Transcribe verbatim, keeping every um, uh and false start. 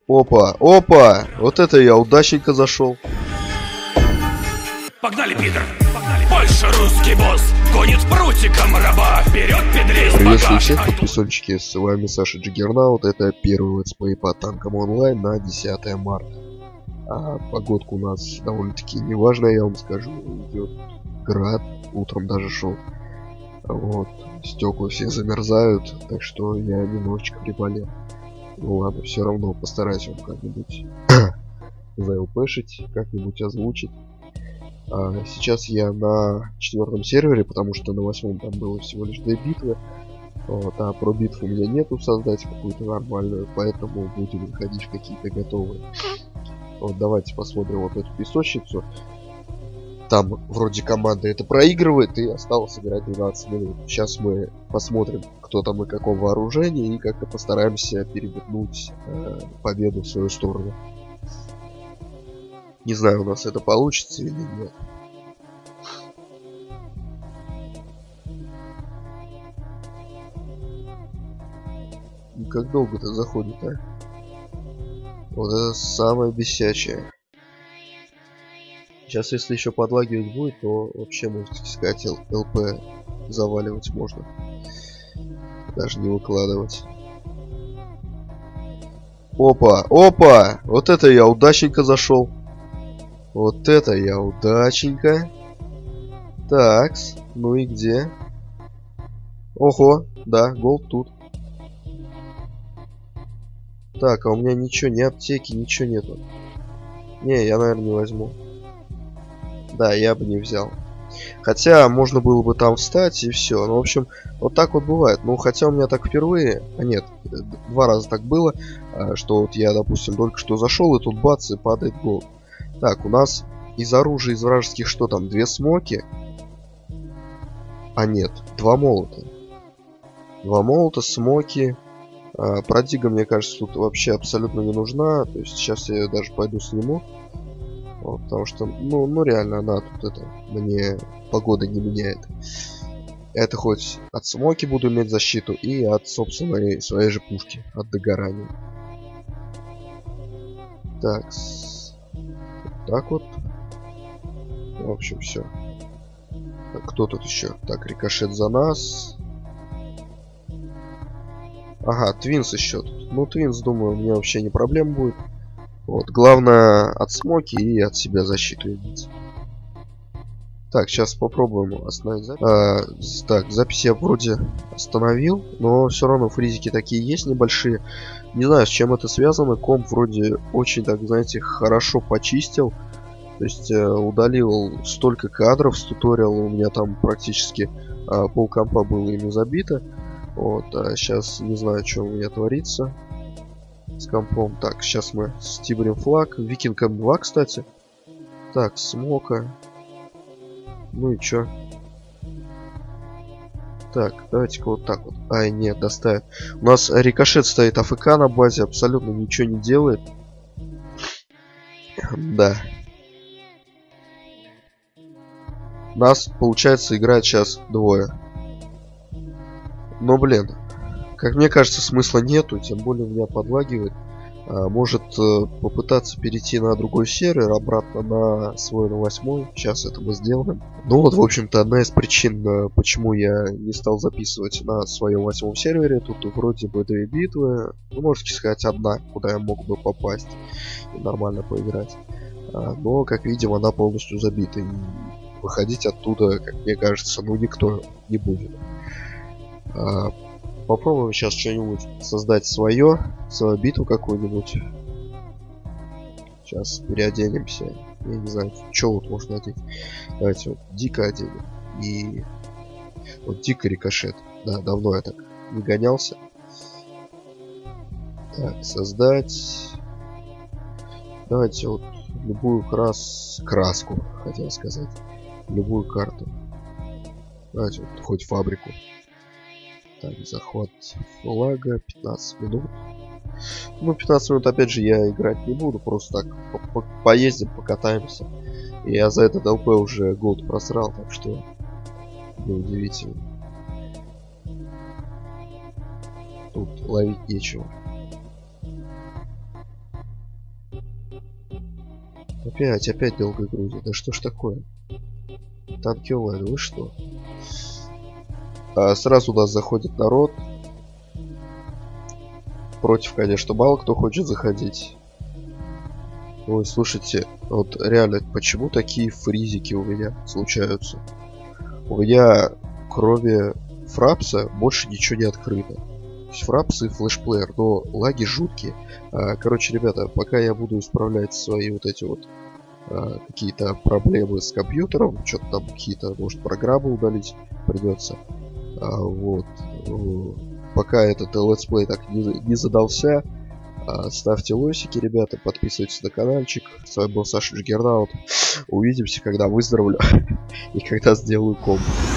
Опа, опа! Вот это я удачненько зашел. Погнали, пидор! Погнали! Больше русский босс гонит прутиком раба. Вперед, педрись, Приветствую всех, подписчики, с вами Саша Джиггернаут. Это первый летсплей по танкам онлайн на десятое марта. А погодка у нас довольно-таки неважная, я вам скажу. Идет град, утром даже шел. Вот, стекла все замерзают, так что я немножечко приболел. Ну ладно, все равно постараюсь вам как-нибудь залпешить, как-нибудь озвучить. А, сейчас я на четвертом сервере, потому что на восьмом там было всего лишь две битвы. Вот, а про битву у меня нету создать какую-то нормальную, поэтому будем выходить в какие-то готовые. Вот давайте посмотрим вот эту песочницу. Там вроде команда это проигрывает, и осталось играть двенадцать минут. Сейчас мы посмотрим, кто там и каком вооружении, и как-то постараемся переметнуть э, победу в свою сторону. Не знаю, у нас это получится или нет. И как долго-то заходит, а? Вот это самое бесячее. Сейчас, если еще подлагивать будет, то вообще, можно сказать, ЛП заваливать можно. Даже не выкладывать. Опа, опа! Вот это я удачненько зашел. Вот это я удачненько. Такс, ну и где? Ого, да, голд тут. Так, а у меня ничего, ни аптеки, ничего нету. Не, я, наверное, не возьму. Да, я бы не взял. Хотя, можно было бы там встать и все. Ну, в общем, вот так вот бывает. Ну, хотя у меня так впервые... А нет, два раза так было, что вот я, допустим, только что зашел, и тут бац, и падает голд. Так, у нас из оружия, из вражеских, что там, две смоки? А нет, два молота. Два молота, смоки. А, продига, мне кажется, тут вообще абсолютно не нужна. То есть сейчас я ее даже пойду сниму. Вот, потому что, ну, ну реально, она тут это, мне погода не меняет. Это хоть от смоки буду иметь защиту, и от собственной своей же пушки, от догорания. Так, вот так вот. В общем, все. Кто тут еще? Так, рикошет за нас. Ага, Твинс еще тут. Ну, Твинс, думаю, у меня вообще не проблем будет. Вот, главное от смоки и от себя защиту иметь. Так, сейчас попробуем остановить запись. А, так, запись я вроде остановил, но все равно фризики такие есть небольшие. Не знаю, с чем это связано. Комп вроде очень, так, знаете, хорошо почистил. То есть э, удалил столько кадров с туториала. У меня там практически э, пол компа было ими забито. Вот, а сейчас не знаю, что у меня творится с компом. Так, сейчас мы стибрим флаг. Викинг эм два, кстати. Так, смока. Ну и чё? Так, давайте-ка вот так вот. Ай, нет, доставит. У нас рикошет стоит АФК на базе, абсолютно ничего не делает. Да. Нас, получается, играет сейчас двое. Но, блин, как мне кажется, смысла нету, тем более меня подлагивает. А, может э, попытаться перейти на другой сервер, обратно на свой, на восьмой. Сейчас это мы сделаем. Ну вот, в общем-то, одна из причин, э, почему я не стал записывать на своем восьмом сервере. Тут вроде бы две битвы. Ну, можете сказать, одна, куда я мог бы попасть и нормально поиграть. А, но, как видим, она полностью забита. И выходить оттуда, как мне кажется, ну никто не будет. А, попробуем сейчас что-нибудь создать свое, свою битву какую-нибудь. Сейчас переоденемся. Я не знаю, что вот можно одеть. Давайте вот дико оденем. И вот дико рикошет. Да, давно я так не гонялся. Так, создать. Давайте вот любую крас... краску, хотел сказать. Любую карту. Давайте вот хоть фабрику. Так, захват флага, пятнадцать минут. Ну, пятнадцать минут, опять же, я играть не буду. Просто так по -по поездим, покатаемся. И я за этот ЛП уже голд просрал, так что неудивительно. Тут ловить нечего. Опять, опять долго грузит. Да что ж такое? Танки онлайн, вы что? А сразу у нас заходит народ. Против, конечно, мало кто хочет заходить. Ой, слушайте, вот реально, почему такие фризики у меня случаются? У меня, кроме фрапса, больше ничего не открыто. То есть фрапс и флешплеер, но лаги жуткие. А, короче, ребята, пока я буду исправлять свои вот эти вот а, какие-то проблемы с компьютером, что-то там какие-то, может, программы удалить придется. А, вот. Пока этот летсплей так не, не задался, а, ставьте лосики, ребята, подписывайтесь на каналчик. С вами был Саша Джиггернаут. Увидимся, когда выздоровлю и когда сделаю комп.